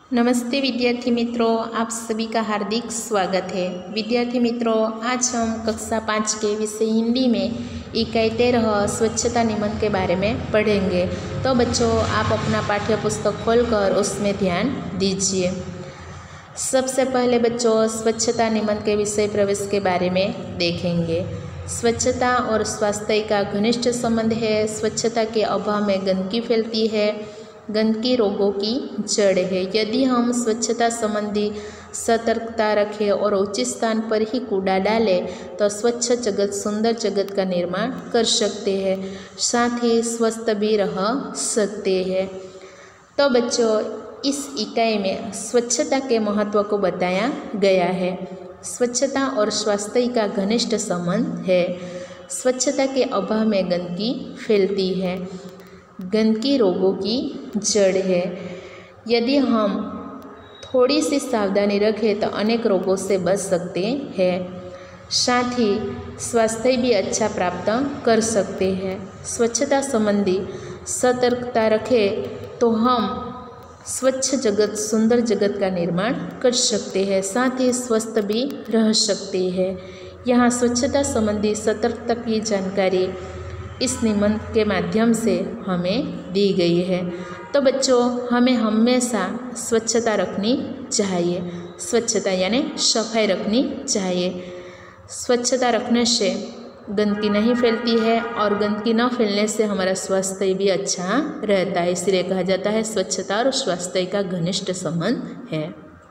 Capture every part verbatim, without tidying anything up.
नमस्ते विद्यार्थी मित्रों, आप सभी का हार्दिक स्वागत है। विद्यार्थी मित्रों, आज हम कक्षा पाँच के विषय हिंदी में इकाई तेरह स्वच्छता निबंध के बारे में पढ़ेंगे। तो बच्चों, आप अपना पाठ्य पुस्तक खोलकर उसमें ध्यान दीजिए। सबसे पहले बच्चों, स्वच्छता निबंध के विषय प्रवेश के बारे में देखेंगे। स्वच्छता और स्वास्थ्य का घनिष्ठ संबंध है। स्वच्छता के अभाव में गंदगी फैलती है। गंदगी रोगों की जड़ है। यदि हम स्वच्छता संबंधी सतर्कता रखें और उचित स्थान पर ही कूड़ा डालें तो स्वच्छ जगत, सुंदर जगत का निर्माण कर सकते हैं, साथ ही स्वस्थ भी रह सकते हैं। तो बच्चों, इस इकाई में स्वच्छता के महत्व को बताया गया है। स्वच्छता और स्वास्थ्य का घनिष्ठ संबंध है। स्वच्छता के अभाव में गंदगी फैलती है। गंदगी रोगों की जड़ है। यदि हम थोड़ी सी सावधानी रखें तो अनेक रोगों से बच सकते हैं, साथ ही स्वास्थ्य भी अच्छा प्राप्त कर सकते हैं। स्वच्छता संबंधी सतर्कता रखें तो हम स्वच्छ जगत, सुंदर जगत का निर्माण कर सकते हैं, साथ ही स्वस्थ भी रह सकते हैं। यहाँ स्वच्छता संबंधी सतर्कता की जानकारी इस निबंध के माध्यम से हमें दी गई है। तो बच्चों, हमें हमेशा स्वच्छता रखनी चाहिए। स्वच्छता यानी सफाई रखनी चाहिए। स्वच्छता रखने से गंदगी नहीं फैलती है और गंदगी न फैलने से हमारा स्वास्थ्य भी अच्छा रहता है। इसलिए कहा जाता है स्वच्छता और स्वास्थ्य का घनिष्ठ संबंध है।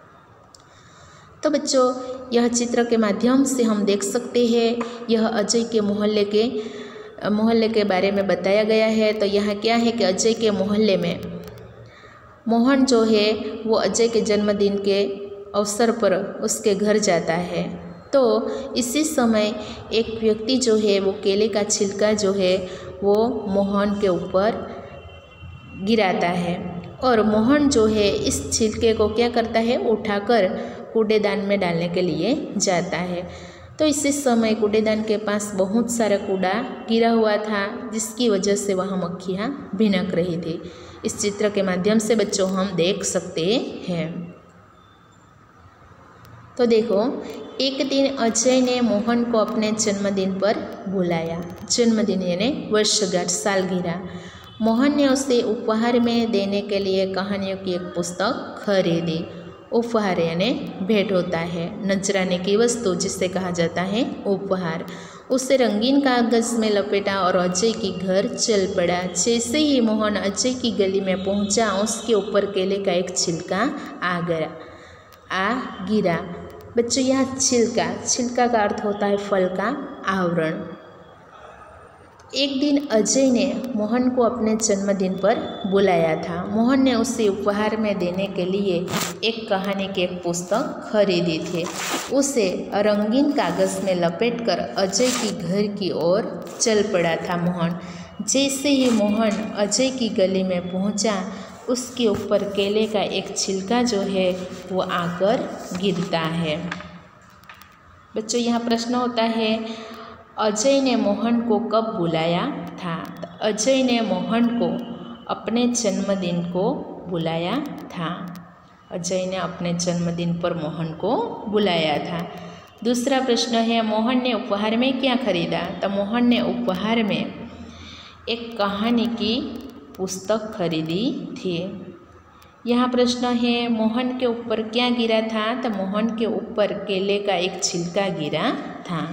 तो बच्चों, यह चित्र के माध्यम से हम देख सकते हैं, यह अजय के मोहल्ले के मोहल्ले के बारे में बताया गया है। तो यहाँ क्या है कि अजय के मोहल्ले में मोहन जो है वो अजय के जन्मदिन के अवसर पर उसके घर जाता है। तो इसी समय एक व्यक्ति जो है वो केले का छिलका जो है वो मोहन के ऊपर गिराता है और मोहन जो है इस छिलके को क्या करता है, उठाकर कूड़ेदान में डालने के लिए जाता है। तो इसी समय कूड़ेदान के पास बहुत सारा कूड़ा गिरा हुआ था, जिसकी वजह से वहाँ मक्खियाँ भिनक रही थी। इस चित्र के माध्यम से बच्चों हम देख सकते हैं। तो देखो, एक दिन अजय ने मोहन को अपने जन्मदिन पर बुलाया। जन्मदिन यानी वर्षगांठ, सालगिरह। मोहन ने उसे उपहार में देने के लिए कहानियों की एक पुस्तक खरीदी। उपहार यानी भेंट होता है, नजराने की वस्तु जिसे कहा जाता है उपहार। उसे रंगीन कागज में लपेटा और अजय की घर चल पड़ा। जैसे ही मोहन अजय की गली में पहुंचा, उसके ऊपर केले का एक छिलका आ गया आ गिरा। बच्चों, यह छिलका छिलका का अर्थ होता है फल का आवरण। एक दिन अजय ने मोहन को अपने जन्मदिन पर बुलाया था। मोहन ने उसे उपहार में देने के लिए एक कहानी की एक पुस्तक खरीदी थी। उसे रंगीन कागज में लपेटकर अजय की घर की ओर चल पड़ा था मोहन। जैसे ही मोहन अजय की गली में पहुंचा, उसके ऊपर केले का एक छिलका जो है वो आकर गिरता है। बच्चों, यहाँ प्रश्न होता है, अजय ने मोहन को कब बुलाया था? तो अजय ने मोहन को अपने जन्मदिन को बुलाया था। अजय ने अपने जन्मदिन पर मोहन को बुलाया था। दूसरा प्रश्न है, मोहन ने उपहार में क्या खरीदा? तो मोहन ने उपहार में एक कहानी की पुस्तक खरीदी थी। यहाँ प्रश्न है, मोहन के ऊपर क्या गिरा था? तो मोहन के ऊपर केले का एक छिलका गिरा था।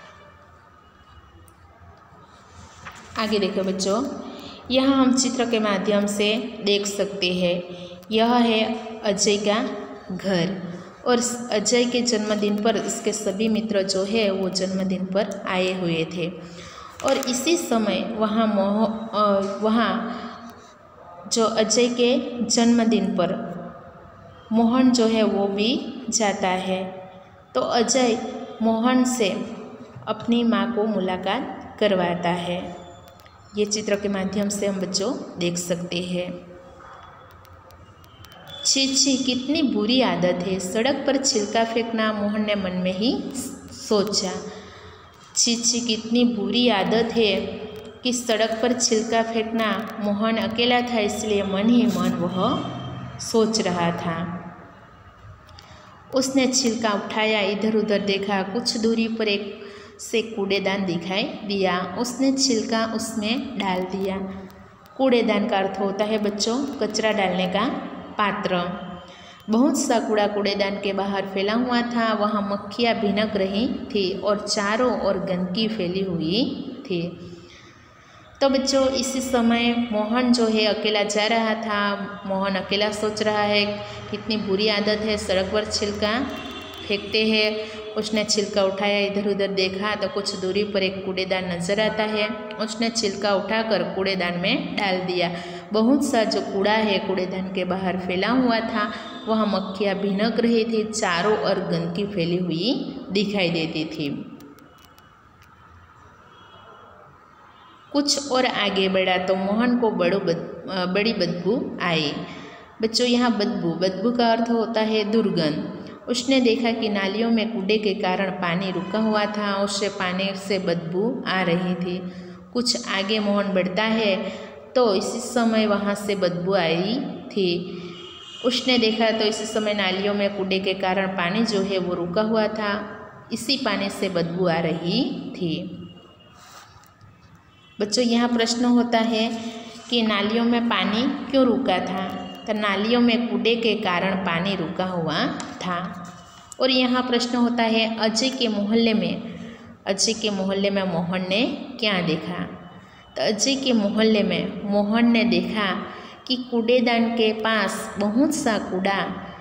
आगे देखो बच्चों, यहाँ हम चित्र के माध्यम से देख सकते हैं, यह है अजय का घर और अजय के जन्मदिन पर इसके सभी मित्र जो है वो जन्मदिन पर आए हुए थे। और इसी समय वहाँ मोह वहाँ जो अजय के जन्मदिन पर मोहन जो है वो भी जाता है। तो अजय मोहन से अपनी माँ को मुलाकात करवाता है। ये चित्र के माध्यम से हम बच्चों देख सकते हैं। छी छी, कितनी बुरी आदत है, सड़क पर छिलका फेंकना, मोहन ने मन में ही सोचा। छी छी, कितनी बुरी आदत है कि सड़क पर छिलका फेंकना। मोहन अकेला था, इसलिए मन ही मन वह सोच रहा था। उसने छिलका उठाया, इधर उधर देखा। कुछ दूरी पर एक से कूड़ेदान दिखाई दिया। उसने छिलका उसमें डाल दिया। कूड़ेदान का अर्थ होता है बच्चों कचरा डालने का पात्र। बहुत सा कूड़ा कूड़ेदान के बाहर फैला हुआ था। वहाँ मक्खियाँ भिनक रही थी और चारों ओर गंदगी फैली हुई थी। तो बच्चों इसी समय मोहन जो है अकेला जा रहा था। मोहन अकेला सोच रहा है कितनी बुरी आदत है, सड़क पर छिलका फेंकते हैं। उसने छिलका उठाया, इधर उधर देखा तो कुछ दूरी पर एक कूड़ेदान नजर आता है। उसने छिलका उठाकर कूड़ेदान में डाल दिया। बहुत सा जो कूड़ा है कूड़ेदान के बाहर फैला हुआ था, वहाँ मक्खियाँ भिनक रही थी, चारों ओर गंदगी फैली हुई दिखाई देती थी। कुछ और आगे बढ़ा तो मोहन को बड़ो बद, बड़ी बदबू आई। बच्चों यहाँ बदबू बदबू का अर्थ होता है दुर्गंध। उसने देखा कि नालियों में कूड़े के कारण पानी रुका हुआ था। उससे पानी से बदबू आ रही थी। कुछ आगे मोहन बढ़ता है तो इसी समय वहाँ से बदबू आई थी। उसने देखा तो इसी समय नालियों में कूड़े के कारण पानी जो है वो रुका हुआ था। इसी पानी से बदबू आ रही थी। बच्चों यहाँ प्रश्न होता है कि नालियों में पानी क्यों रुका था। तो नालियों में कूड़े के कारण पानी रुका हुआ था। और यहाँ प्रश्न होता है अजय के मोहल्ले में अजय के मोहल्ले में मोहन ने क्या देखा। तो अजय के मोहल्ले में मोहन ने देखा कि कूड़ेदान के पास बहुत सा कूड़ा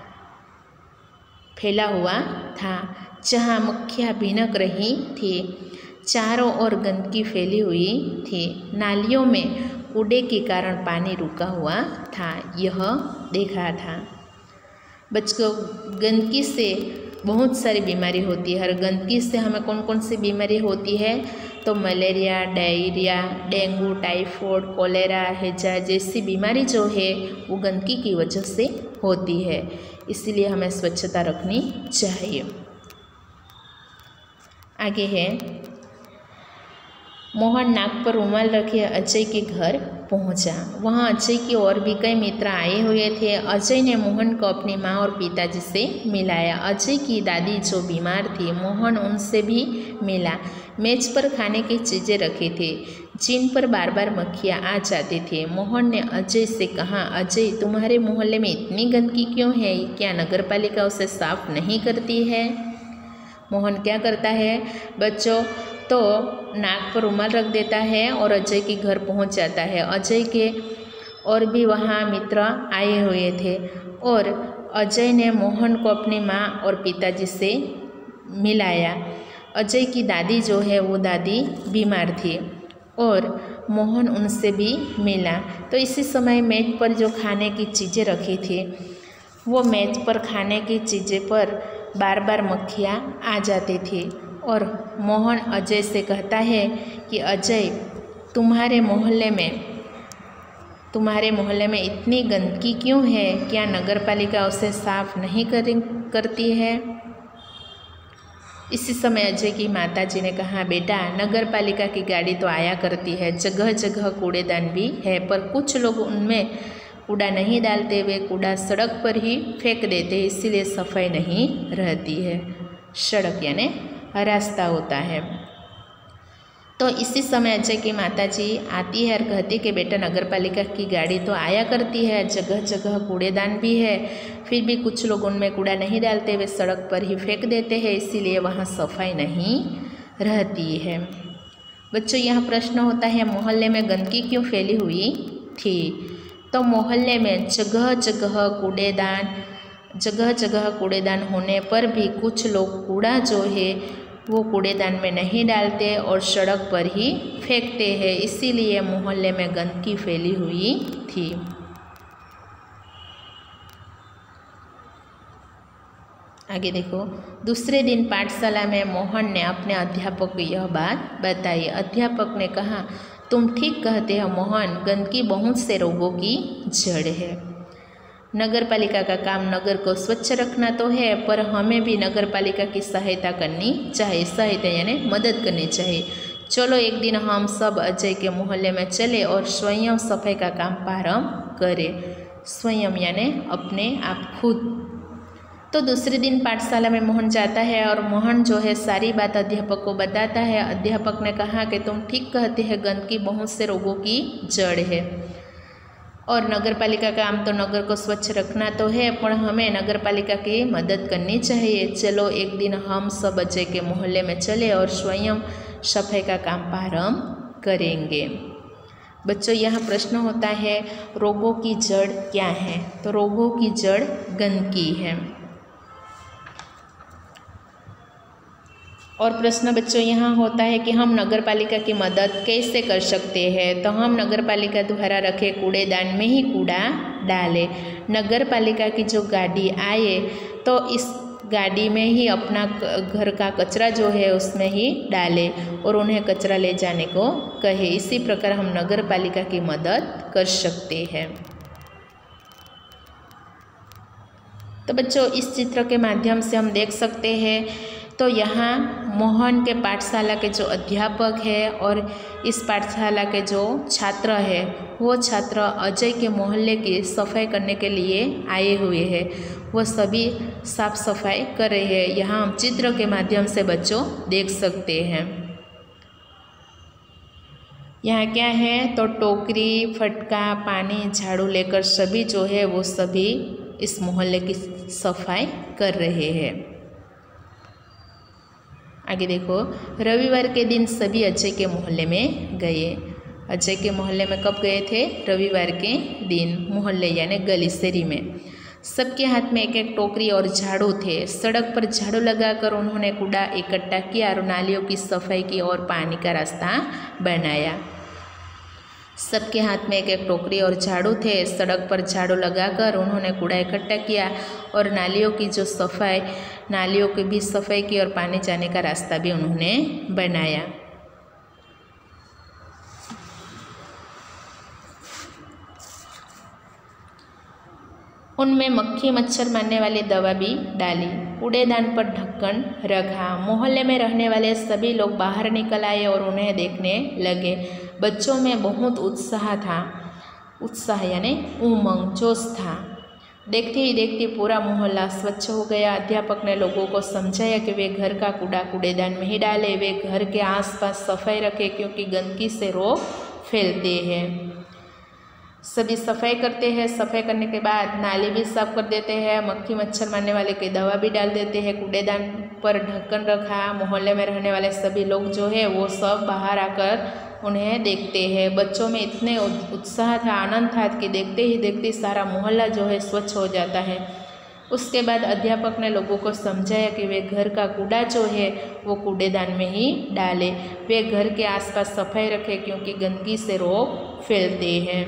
फैला हुआ था, जहाँ मक्खियाँ भिनक रही थी, चारों ओर गंदगी फैली हुई थी। नालियों में कूड़े के कारण पानी रुका हुआ था, यह देखा था। बच्चों गंदगी से बहुत सारी बीमारी होती है। हर गंदगी से हमें कौन कौन सी बीमारी होती है तो malaria, diarrhoea, dengue, typhoid, cholera, हैजा जैसी बीमारी जो है वो गंदगी की वजह से होती है। इसीलिए हमें स्वच्छता रखनी चाहिए। आगे है मोहन नाक पर रुमाल रखे अजय के घर पहुंचा। वहां अजय की और भी कई मित्र आए हुए थे। अजय ने मोहन को अपनी माँ और पिताजी से मिलाया। अजय की दादी जो बीमार थी, मोहन उनसे भी मिला। मेज पर खाने की चीज़ें रखी थी जिन पर बार बार मक्खियाँ आ जाती थी। मोहन ने अजय से कहा, अजय तुम्हारे मोहल्ले में इतनी गंदगी क्यों है? क्या नगर पालिका उसे साफ नहीं करती है? मोहन क्या करता है बच्चों तो नाक पर रुमाल रख देता है और अजय के घर पहुंच जाता है। अजय के और भी वहाँ मित्र आए हुए थे और अजय ने मोहन को अपनी माँ और पिताजी से मिलाया। अजय की दादी जो है वो दादी बीमार थी और मोहन उनसे भी मिला। तो इसी समय मेज पर जो खाने की चीज़ें रखी थी, वो मेज पर खाने की चीज़ें पर बार बार मक्खियाँ आ जाती थी और मोहन अजय से कहता है कि अजय तुम्हारे मोहल्ले में तुम्हारे मोहल्ले में इतनी गंदगी क्यों है? क्या नगर पालिका उसे साफ नहीं कर, करती है? इसी समय अजय की माताजी ने कहा, बेटा नगर पालिका की गाड़ी तो आया करती है, जगह जगह कूड़ेदान भी है, पर कुछ लोग उनमें कूड़ा नहीं डालते, वे कूड़ा सड़क पर ही फेंक देते हैं, इसीलिए सफाई नहीं रहती है। सड़क यानी रास्ता होता है। तो इसी समय अजय की माताजी आती है और कहती कि बेटा नगर पालिका की गाड़ी तो आया करती है, जगह जगह कूड़ेदान भी है, फिर भी कुछ लोग उनमें कूड़ा नहीं डालते, वे सड़क पर ही फेंक देते हैं, इसीलिए वहाँ सफाई नहीं रहती है। बच्चों यहाँ प्रश्न होता है मोहल्ले में गंदगी क्यों फैली हुई थी? तो मोहल्ले में जगह जगह कूड़ेदान जगह जगह कूड़ेदान होने पर भी कुछ लोग कूड़ा जो है वो कूड़ेदान में नहीं डालते और सड़क पर ही फेंकते हैं, इसीलिए मोहल्ले में गंदगी फैली हुई थी। आगे देखो, दूसरे दिन पाठशाला में मोहन ने अपने अध्यापक को यह बात बताई। अध्यापक ने कहा, तुम ठीक कहते हो मोहन, गंदगी बहुत से रोगों की जड़ है। नगर पालिका का काम नगर को स्वच्छ रखना तो है, पर हमें भी नगर पालिका की सहायता करनी चाहिए। सहायता यानी मदद करनी चाहिए। चलो एक दिन हम सब अजय के मोहल्ले में चले और स्वयं सफाई का काम प्रारंभ करें। स्वयं यानी अपने आप खुद। तो दूसरे दिन पाठशाला में मोहन जाता है और मोहन जो है सारी बात अध्यापक को बताता है। अध्यापक ने कहा कि तुम ठीक कहते हैं, गंदगी बहुत से रोगों की जड़ है और नगर पालिका का काम तो नगर को स्वच्छ रखना तो है, पर हमें नगर पालिका की मदद करनी चाहिए। चलो एक दिन हम सब अजय के मोहल्ले में चले और स्वयं सफाई का काम प्रारंभ करेंगे। बच्चों, यहाँ प्रश्न होता है रोगों की जड़ क्या है? तो रोगों की जड़ गंदगी है। और प्रश्न बच्चों यहाँ होता है कि हम नगर पालिका की मदद कैसे कर सकते हैं? तो हम नगर पालिका द्वारा रखे कूड़ेदान में ही कूड़ा डालें। नगर पालिका की जो गाड़ी आए तो इस गाड़ी में ही अपना घर का कचरा जो है उसमें ही डालें और उन्हें कचरा ले जाने को कहे। इसी प्रकार हम नगर पालिका की मदद कर सकते हैं। तो बच्चों, इस चित्र के माध्यम से हम देख सकते हैं तो यहाँ मोहन के पाठशाला के जो अध्यापक है और इस पाठशाला के जो छात्र है वो छात्र अजय के मोहल्ले की सफाई करने के लिए आए हुए हैं। वो सभी साफ सफाई कर रहे हैं। यहाँ हम चित्र के माध्यम से बच्चों देख सकते हैं। यहाँ क्या है तो टोकरी, फटका, पानी, झाड़ू लेकर सभी जो है वो सभी इस मोहल्ले की सफाई कर रहे हैं। आगे देखो, रविवार के दिन सभी अजय के मोहल्ले में गए। अजय के मोहल्ले में कब गए थे? रविवार के दिन। मोहल्ले यानी गली शहरी में। सबके हाथ में एक एक टोकरी और झाड़ू थे। सड़क पर झाड़ू लगाकर उन्होंने कूड़ा इकट्ठा किया और नालियों की सफाई की और पानी का रास्ता बनाया। सबके हाथ में एक एक टोकरी और झाड़ू थे। सड़क पर झाड़ू लगाकर उन्होंने कूड़ा इकट्ठा किया और नालियों की जो सफाई नालियों की भी सफाई की और पानी जाने का रास्ता भी उन्होंने बनाया। उनमें मक्खी मच्छर मारने वाली दवा भी डाली। कूड़ेदान पर ढक्कन रखा। मोहल्ले में रहने वाले सभी लोग बाहर निकल आए और उन्हें देखने लगे। बच्चों में बहुत उत्साह था। उत्साह यानी उमंग, जोश था। देखते ही देखते पूरा मोहल्ला स्वच्छ हो गया। अध्यापक ने लोगों को समझाया कि वे घर का कूड़ा कूड़ेदान में ही डालें। वे घर के आसपास सफाई रखें क्योंकि गंदगी से रोग फैलते हैं। सभी सफाई करते हैं। सफाई करने के बाद नाली भी साफ कर देते हैं। मक्खी मच्छर मारने वाले की दवा भी डाल देते हैं। कूड़ेदान पर ढक्कन रखा। मोहल्ले में रहने वाले सभी लोग जो है वो सब बाहर आकर उन्हें देखते हैं। बच्चों में इतने उत्साह था, आनंद था कि देखते ही देखते सारा मोहल्ला जो है स्वच्छ हो जाता है। उसके बाद अध्यापक ने लोगों को समझाया कि वे घर का कूड़ा जो है वो कूड़ेदान में ही डालें। वे घर के आसपास सफाई रखें क्योंकि गंदगी से रोग फैलते हैं।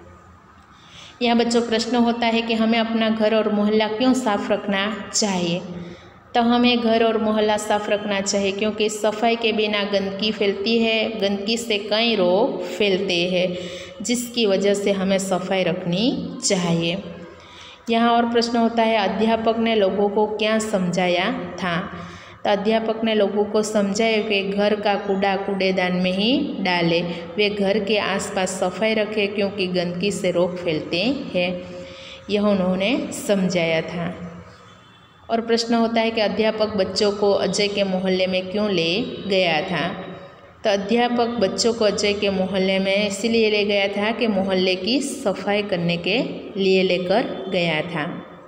यहाँ बच्चों प्रश्न होता है कि हमें अपना घर और मोहल्ला क्यों साफ रखना चाहिए? तो हमें घर और मोहल्ला साफ रखना चाहिए क्योंकि सफाई के बिना गंदगी फैलती है। गंदगी से कई रोग फैलते हैं जिसकी वजह से हमें सफाई रखनी चाहिए। यहाँ और प्रश्न होता है अध्यापक ने लोगों को क्या समझाया था? तो अध्यापक ने लोगों को समझाया कि घर का कूड़ा कूड़ेदान में ही डालें। वे घर के आसपास सफाई रखें क्योंकि गंदगी से रोग फैलते हैं। यह उन्होंने समझाया था। और प्रश्न होता है कि अध्यापक बच्चों को अजय के मोहल्ले में क्यों ले गया था? तो अध्यापक बच्चों को अजय के मोहल्ले में इसीलिए ले गया था कि मोहल्ले की सफाई करने के लिए लेकर गया था।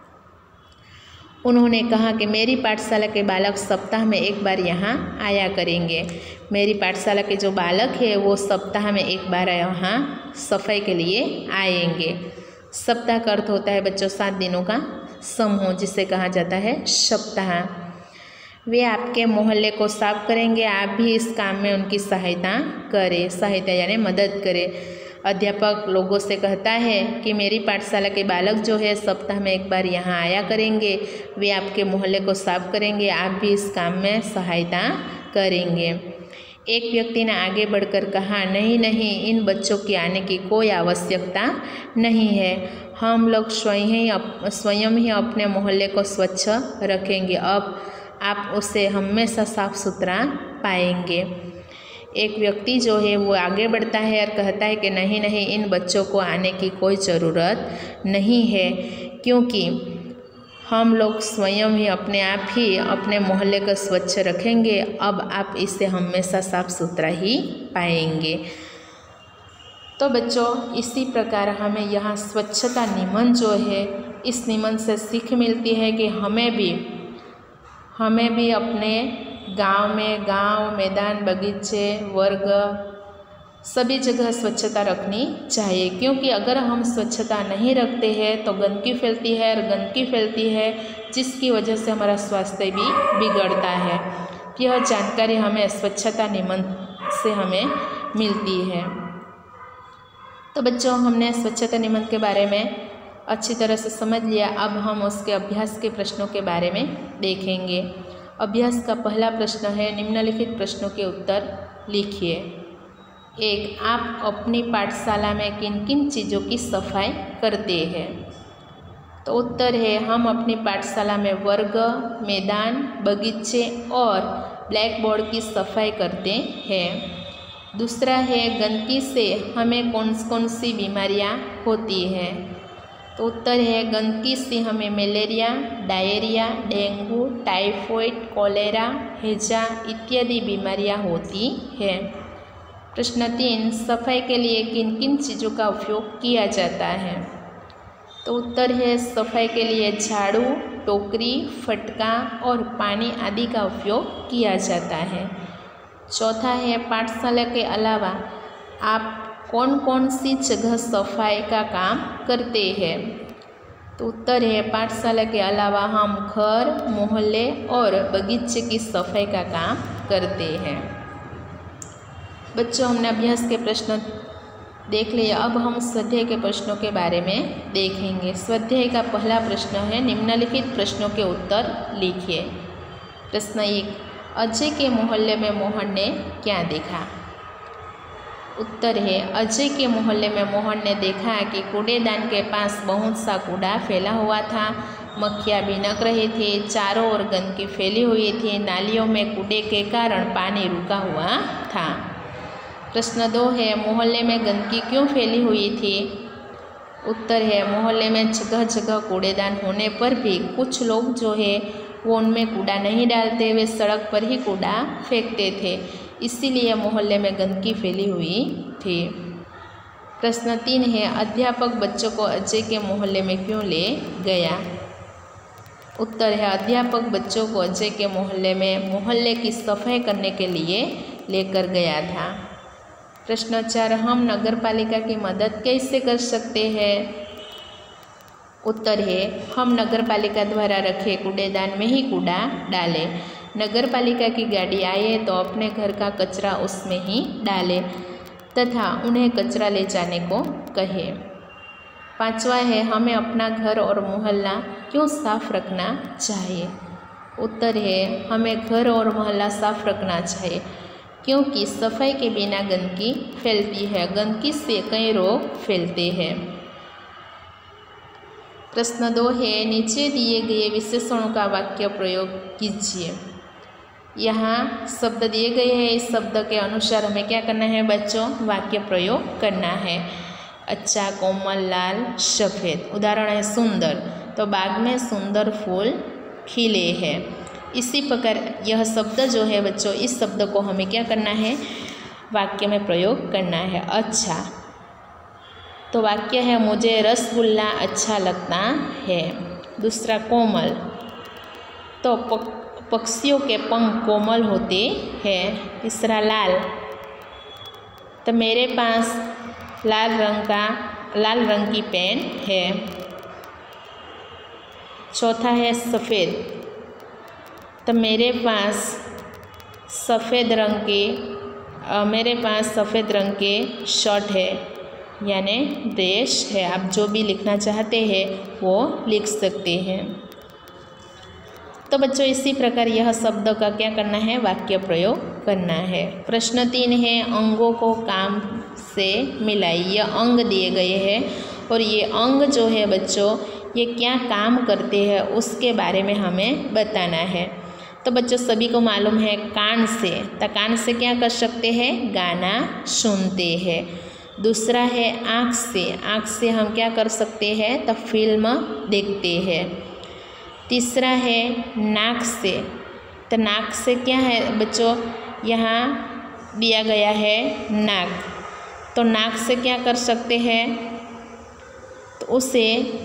उन्होंने कहा कि मेरी पाठशाला के बालक सप्ताह में एक बार यहाँ आया करेंगे। मेरी पाठशाला के जो बालक है वो सप्ताह में एक बार यहाँ सफाई के लिए आएंगे। सप्ताह का अर्थ होता है बच्चों सात दिनों का समूह, जिसे कहा जाता है सप्ताह। वे आपके मोहल्ले को साफ करेंगे, आप भी इस काम में उनकी सहायता करें। सहायता यानी मदद करें। अध्यापक लोगों से कहता है कि मेरी पाठशाला के बालक जो है सप्ताह में एक बार यहाँ आया करेंगे। वे आपके मोहल्ले को साफ करेंगे, आप भी इस काम में सहायता करेंगे। एक व्यक्ति ने आगे बढ़कर कहा, नहीं नहीं, इन बच्चों के आने की कोई आवश्यकता नहीं है। हम लोग स्वयं ही स्वयं ही अपने मोहल्ले को स्वच्छ रखेंगे। अब आप उसे हमेशा साफ सुथरा पाएंगे। एक व्यक्ति जो है वो आगे बढ़ता है और कहता है कि नहीं नहीं, इन बच्चों को आने की कोई ज़रूरत नहीं है, क्योंकि हम लोग स्वयं ही अपने आप ही अपने मोहल्ले को स्वच्छ रखेंगे। अब आप इसे हमेशा साफ सुथरा ही पाएंगे। तो बच्चों, इसी प्रकार हमें यहाँ स्वच्छता निमन जो है, इस निमन से सीख मिलती है कि हमें भी हमें भी अपने गांव में, गांव, मैदान, बगीचे, वर्ग, सभी जगह स्वच्छता रखनी चाहिए। क्योंकि अगर हम स्वच्छता नहीं रखते हैं तो गंदगी फैलती है, और गंदगी फैलती है जिसकी वजह से हमारा स्वास्थ्य भी बिगड़ता है। यह जानकारी हमें स्वच्छता निमन से हमें मिलती है। तो बच्चों, हमने स्वच्छता निमन के बारे में अच्छी तरह से समझ लिया। अब हम उसके अभ्यास के प्रश्नों के बारे में देखेंगे। अभ्यास का पहला प्रश्न है, निम्नलिखित प्रश्नों के उत्तर लिखिए। एक, आप अपनी पाठशाला में किन किन चीज़ों की सफाई करते हैं? तो उत्तर है, हम अपनी पाठशाला में वर्ग, मैदान, बगीचे और ब्लैक बोर्ड की सफाई करते हैं। दूसरा है, गंदगी से हमें कौन कौन सी बीमारियां होती हैं? तो उत्तर है, गंदगी से हमें malaria, diarrhoea, dengue, typhoid, cholera, हैजा इत्यादि बीमारियां होती हैं। प्रश्न तीन, सफाई के लिए किन किन चीज़ों का उपयोग किया जाता है? तो उत्तर है, सफाई के लिए झाड़ू, टोकरी, फटका और पानी आदि का उपयोग किया जाता है। चौथा है, पाठशाला के अलावा आप कौन कौन सी जगह सफाई का काम करते हैं? तो उत्तर है, पाठशाला के अलावा हम घर, मोहल्ले और बगीचे की सफाई का काम करते हैं। बच्चों, हमने अभ्यास के प्रश्न देख लिए। अब हम स्वाध्याय के प्रश्नों के बारे में देखेंगे। स्वाध्याय का पहला प्रश्न है, निम्नलिखित प्रश्नों के उत्तर लिखिए। प्रश्न एक, अजय के मोहल्ले में मोहन ने क्या देखा? उत्तर है, अजय के मोहल्ले में मोहन ने देखा कि कूड़ेदान के पास बहुत सा कूड़ा फैला हुआ था, मक्खियाँ भिनक रही थी, चारों ओर गंदगी फैली हुई थी, नालियों में कूड़े के कारण पानी रुका हुआ था। प्रश्न दो है, मोहल्ले में गंदगी क्यों फैली हुई थी? उत्तर है, मोहल्ले में जगह जगह कूड़ेदान होने पर भी कुछ लोग जो है वो उनमें कूड़ा नहीं डालते, वे सड़क पर ही कूड़ा फेंकते थे, इसीलिए मोहल्ले में गंदगी फैली हुई थी। प्रश्न तीन है, अध्यापक बच्चों को अजय के मोहल्ले में क्यों ले गया? उत्तर है, अध्यापक बच्चों को अजय के मोहल्ले में मोहल्ले की सफाई करने के लिए लेकर गया था। प्रश्न चार, हम नगर पालिका की मदद कैसे कर सकते हैं? उत्तर है, हम नगर पालिका द्वारा रखे कूड़ेदान में ही कूड़ा डालें। नगर पालिका की गाड़ी आए तो अपने घर का कचरा उसमें ही डालें तथा उन्हें कचरा ले जाने को कहें। पांचवा है, हमें अपना घर और मोहल्ला क्यों साफ रखना चाहिए? उत्तर है, हमें घर और मोहल्ला साफ रखना चाहिए क्योंकि सफाई के बिना गंदगी फैलती है, गंदगी से कई रोग फैलते हैं। प्रश्न दो है, नीचे दिए गए विशेषणों का वाक्य प्रयोग कीजिए। यहाँ शब्द दिए गए हैं, इस शब्द के अनुसार हमें क्या करना है बच्चों? वाक्य प्रयोग करना है। अच्छा, कोमल, लाल, सफ़ेद। उदाहरण है सुंदर, तो बाग में सुंदर फूल खिले हैं। इसी प्रकार यह शब्द जो है बच्चों, इस शब्द को हमें क्या करना है? वाक्य में प्रयोग करना है। अच्छा, तो वाक्य है, मुझे रसगुल्ला अच्छा लगता है। दूसरा, कोमल, तो पक, पक्षियों के पंख कोमल होते हैं। तीसरा, लाल, तो मेरे पास लाल रंग का लाल रंग की पेन है। चौथा है सफ़ेद, तो मेरे पास सफ़ेद रंग के आ, मेरे पास सफ़ेद रंग के शर्ट है यानी ड्रेस है। आप जो भी लिखना चाहते हैं वो लिख सकते हैं। तो बच्चों, इसी प्रकार यह शब्द का क्या करना है? वाक्य प्रयोग करना है। प्रश्न तीन है, अंगों को काम से मिलाइए। यह अंग दिए गए हैं और ये अंग जो है बच्चों, ये क्या काम करते हैं उसके बारे में हमें बताना है। तो बच्चों सभी को मालूम है कान से, तो कान से क्या कर सकते हैं, गाना सुनते हैं। दूसरा है आँख से, आँख से हम क्या कर सकते हैं, तो फिल्म देखते हैं। तीसरा है नाक से, तो नाक से क्या है बच्चों, यहाँ दिया गया है नाक, तो नाक से क्या कर सकते हैं, तो उसे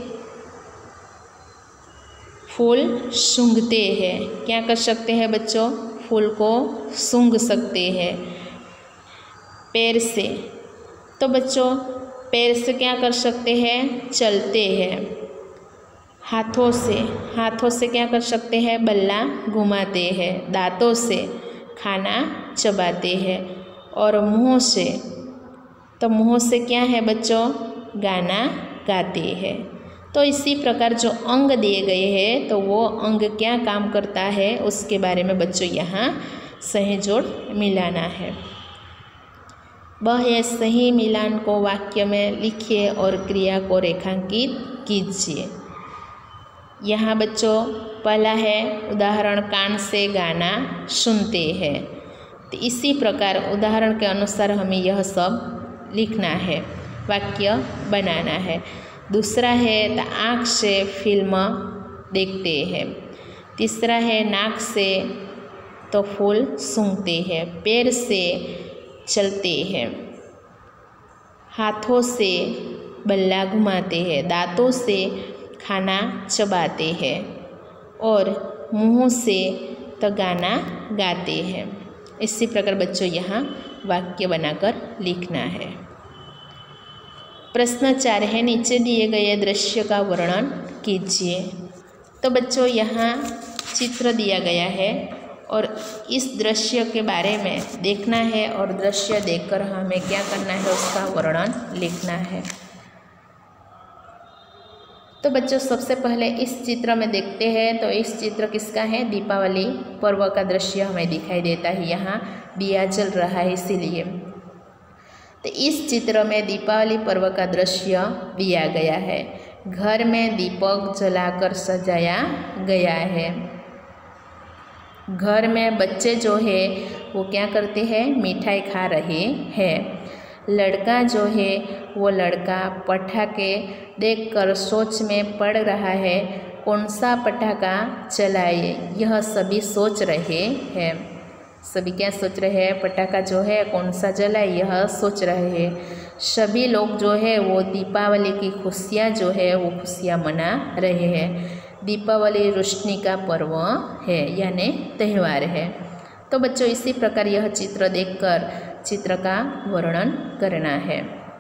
फूल सूंघते हैं। क्या कर सकते हैं बच्चों, फूल को सूंघ सकते हैं। पैर से, तो बच्चों पैर से क्या कर सकते हैं, चलते हैं। हाथों से, हाथों से क्या कर सकते हैं, बल्ला घुमाते हैं। दांतों से खाना चबाते हैं। और मुँह से, तो मुँह से क्या है बच्चों, गाना गाते हैं। तो इसी प्रकार जो अंग दिए गए हैं तो वो अंग क्या काम करता है उसके बारे में बच्चों यहाँ सही जोड़ मिलाना है। ब है सही मिलान को वाक्य में लिखिए और क्रिया को रेखांकित कीजिए। यहाँ बच्चों पहला है उदाहरण कान से गाना सुनते हैं, तो इसी प्रकार उदाहरण के अनुसार हमें यह सब लिखना है, वाक्य बनाना है। दूसरा है तो आँख से फिल्म देखते हैं। तीसरा है नाक से तो फूल सूंघते हैं। पैर से चलते हैं। हाथों से बल्ला घुमाते हैं। दांतों से खाना चबाते हैं। और मुँह से तो गाना गाते हैं। इसी प्रकार बच्चों यहाँ वाक्य बनाकर लिखना है। प्रश्न चार है नीचे दिए गए दृश्य का वर्णन कीजिए। तो बच्चों यहाँ चित्र दिया गया है और इस दृश्य के बारे में देखना है और दृश्य देखकर हमें क्या करना है, उसका वर्णन लिखना है। तो बच्चों सबसे पहले इस चित्र में देखते हैं, तो इस चित्र किसका है, दीपावली पर्व का दृश्य हमें दिखाई देता है। यहाँ दिया जल रहा है इसीलिए। तो इस चित्र में दीपावली पर्व का दृश्य दिया गया है। घर में दीपक जलाकर सजाया गया है। घर में बच्चे जो है वो क्या करते हैं, मिठाई खा रहे हैं। लड़का जो है वो लड़का पटाखे देखकर सोच में पड़ रहा है, कौन सा पटाखा चलाए, यह सभी सोच रहे हैं। सभी क्या सोच रहे हैं, पटाखा जो है कौन सा जलाए, यह सोच रहे हैं। सभी लोग जो है वो दीपावली की खुशियाँ जो है वो खुशियाँ मना रहे हैं। दीपावली रोशनी का पर्व है यानी त्यौहार है। तो बच्चों इसी प्रकार यह चित्र देखकर चित्र का वर्णन करना है।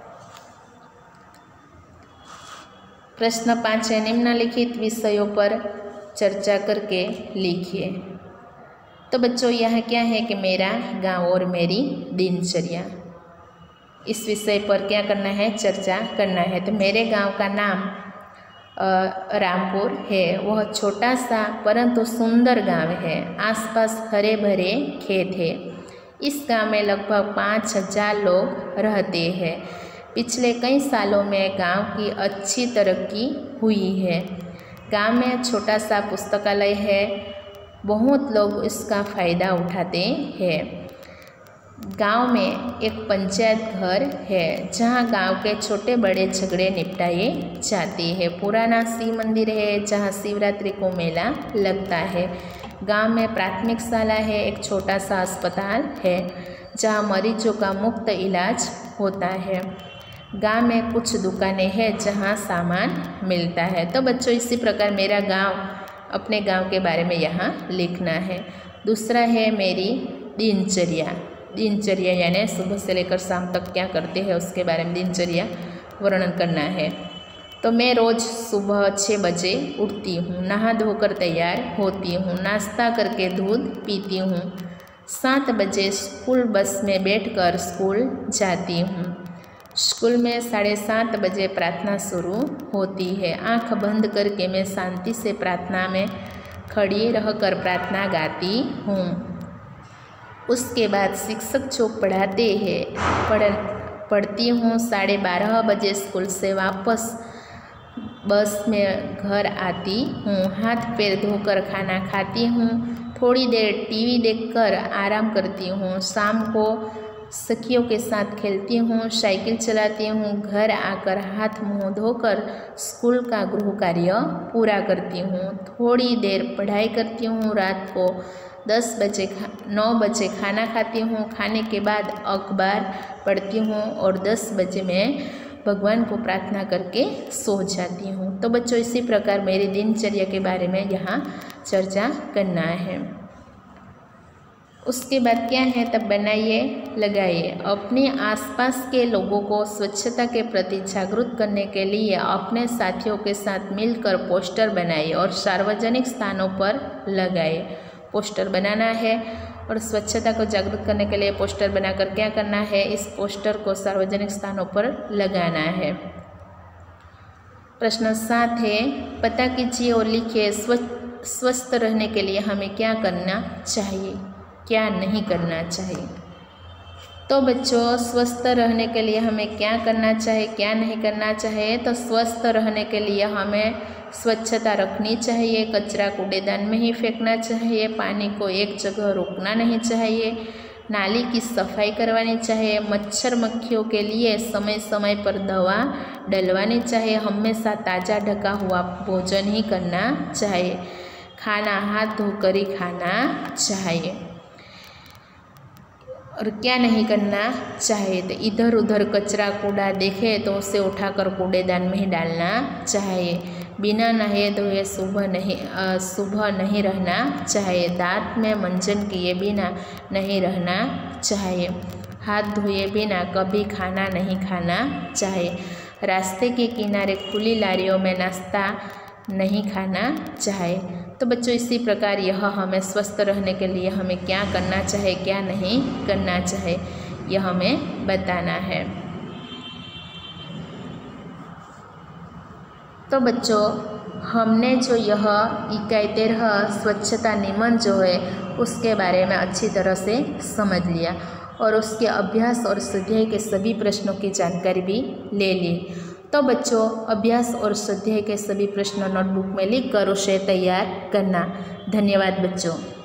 प्रश्न पाँच है निम्नलिखित विषयों पर चर्चा करके लिखिए। तो बच्चों यह क्या है कि मेरा गांव और मेरी दिनचर्या, इस विषय पर क्या करना है, चर्चा करना है। तो मेरे गांव का नाम रामपुर है। वह छोटा सा परंतु सुंदर गांव है। आसपास हरे भरे खेत है। इस गांव में लगभग पाँच हजार लोग रहते हैं। पिछले कई सालों में गांव की अच्छी तरक्की हुई है। गांव में छोटा सा पुस्तकालय है। बहुत लोग इसका फ़ायदा उठाते हैं। गांव में एक पंचायत घर है जहां गांव के छोटे बड़े झगड़े निपटाए जाते हैं। पुराना शिव मंदिर है जहां शिवरात्रि को मेला लगता है। गांव में प्राथमिक शाला है। एक छोटा सा अस्पताल है जहां मरीजों का मुफ्त इलाज होता है। गांव में कुछ दुकानें हैं जहां सामान मिलता है। तो बच्चों इसी प्रकार मेरा गांव, अपने गांव के बारे में यहाँ लिखना है। दूसरा है मेरी दिनचर्या। दिनचर्या यानी सुबह से लेकर शाम तक क्या करते हैं उसके बारे में दिनचर्या वर्णन करना है। तो मैं रोज़ सुबह छः बजे उठती हूँ, नहा धोकर तैयार होती हूँ, नाश्ता करके दूध पीती हूँ। सात बजे स्कूल बस में बैठकर स्कूल जाती हूँ। स्कूल में साढ़े सात बजे प्रार्थना शुरू होती है। आँख बंद करके मैं शांति से प्रार्थना में खड़ी रहकर प्रार्थना गाती हूँ। उसके बाद शिक्षक जो पढ़ाते हैं पढ़ पढ़ती हूँ। साढ़े बारह बजे स्कूल से वापस बस में घर आती हूँ। हाथ पैर धोकर खाना खाती हूँ। थोड़ी देर टीवी देखकर आराम करती हूँ। शाम को सखियों के साथ खेलती हूँ, साइकिल चलाती हूँ। घर आकर हाथ मुँह धोकर स्कूल का गृह कार्य पूरा करती हूँ। थोड़ी देर पढ़ाई करती हूँ। रात को दस बजे खा नौ बजे खाना खाती हूँ। खाने के बाद अखबार पढ़ती हूँ और दस बजे मैं भगवान को प्रार्थना करके सो जाती हूँ। तो बच्चों, इसी प्रकार मेरी दिनचर्या के बारे में यहाँ चर्चा करना है। उसके बाद क्या है, तब बनाइए, लगाइए। अपने आसपास के लोगों को स्वच्छता के प्रति जागरूक करने के लिए अपने साथियों के साथ मिलकर पोस्टर बनाइए और सार्वजनिक स्थानों पर लगाइए। पोस्टर बनाना है और स्वच्छता को जागरूक करने के लिए पोस्टर बनाकर क्या करना है, इस पोस्टर को सार्वजनिक स्थानों पर लगाना है। प्रश्न सात है, पता कीजिए और लिखिए स्वस्थ स्वस्थ रहने के लिए हमें क्या करना चाहिए, क्या नहीं करना चाहिए। तो बच्चों, स्वस्थ रहने के लिए हमें क्या करना चाहिए, क्या नहीं करना चाहिए। तो स्वस्थ रहने के लिए हमें स्वच्छता रखनी चाहिए, कचरा कूड़ेदान में ही फेंकना चाहिए, पानी को एक जगह रोकना नहीं चाहिए, नाली की सफाई करवानी चाहिए, मच्छर मक्खियों के लिए समय समय पर दवा डलवानी चाहिए, हमेशा ताज़ा ढका हुआ भोजन ही करना चाहिए, खाना हाथ धोकर ही खाना चाहिए। और क्या नहीं करना चाहिए, तो इधर उधर कचरा कूड़ा देखे तो उसे उठाकर कूड़ेदान में ही डालना चाहिए। बिना नहाए धोए सुबह नहीं सुबह नहीं रहना चाहिए। दांत में मंजन किए बिना नहीं रहना चाहिए। हाथ धोए बिना कभी खाना नहीं खाना चाहिए। रास्ते के किनारे खुली लारियों में नाश्ता नहीं खाना चाहिए। तो बच्चों, इसी प्रकार यह हमें स्वस्थ रहने के लिए हमें क्या करना चाहिए, क्या नहीं करना चाहिए, यह हमें बताना है। तो बच्चों, हमने जो यह इकाई तेरह स्वच्छता नियमन जो है उसके बारे में अच्छी तरह से समझ लिया और उसके अभ्यास और स्वाध्याय के सभी प्रश्नों की जानकारी भी ले ली। तो बच्चों, अभ्यास और स्वाध्याय के सभी प्रश्न नोटबुक में लिख कर उसे तैयार करना। धन्यवाद बच्चों।